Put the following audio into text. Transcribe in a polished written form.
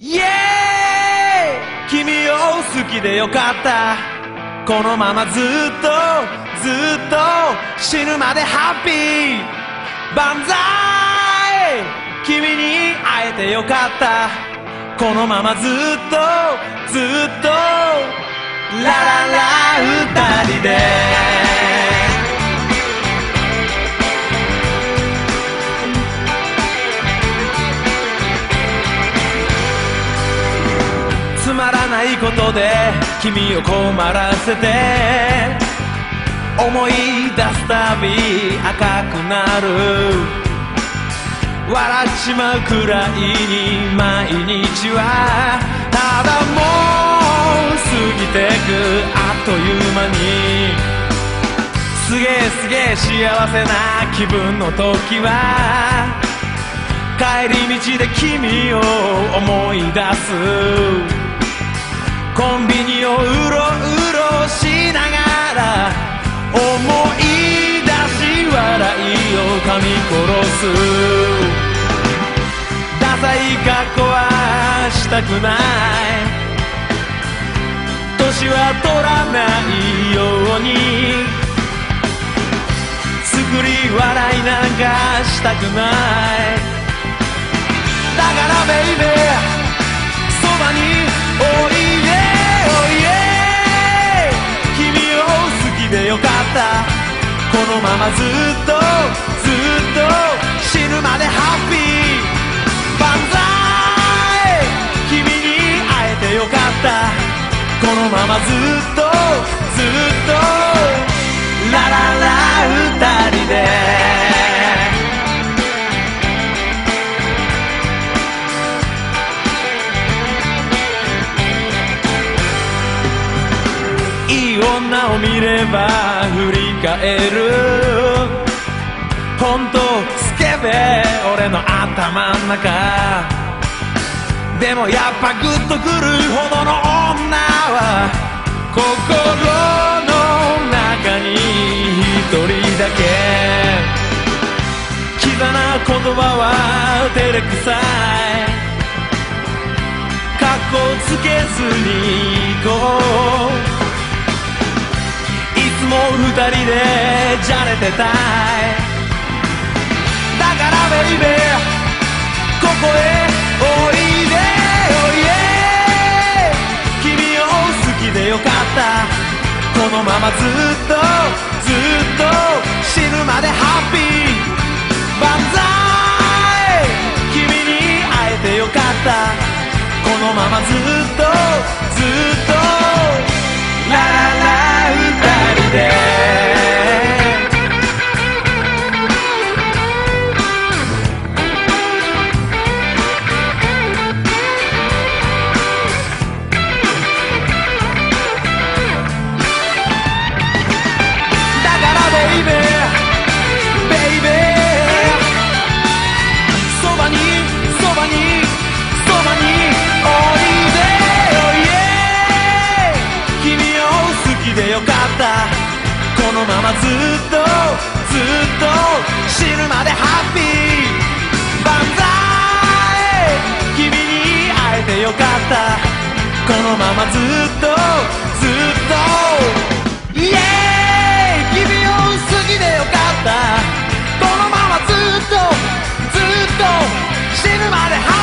イエーイ、君を好きでよかった。このままずっとずっと死ぬまでハッピー。万歳、君に会えてよかった。このままずっとずっとラララ二人でつまらないことで君を困らせて思い出すたび赤くなる。笑っちまうくらいに毎日はただもう過ぎてくあっという間に。すげえすげえ幸せな気分の時は帰り道で君を思い出す。コンビニをうろうろしながら思い出し笑いを噛み殺す。ダサい格好はしたくない。年は取らないように作り笑いなんかしたくない。だからベイベーそばにおいでおいで。君を好きでよかった。このままずっとずっと死ぬまでハッピー。万歳、君に会えてよかった。このままずっとずっとラララ二人でいい女を見れば振り返る。ほんとスケベ俺の頭ん中でもやっぱグッとくるほどの女は心の中に一人だけ。キザな言葉は照れくさい。カッコつけずに行こう。いつも二人でじゃれてたい。だからベイベーここへおいでおいで。君を好きでよかった。このままずっとずっと死ぬまでハッピー。万歳、君に会えてよかった。このままずっとずっとラララ二人でこのままずっとずっと死ぬまでハッピー。万歳、君に会えてよかった。このままずっとずっとイエーイ、君を好きでよかった。このままずっとずっと死ぬまでハッピー。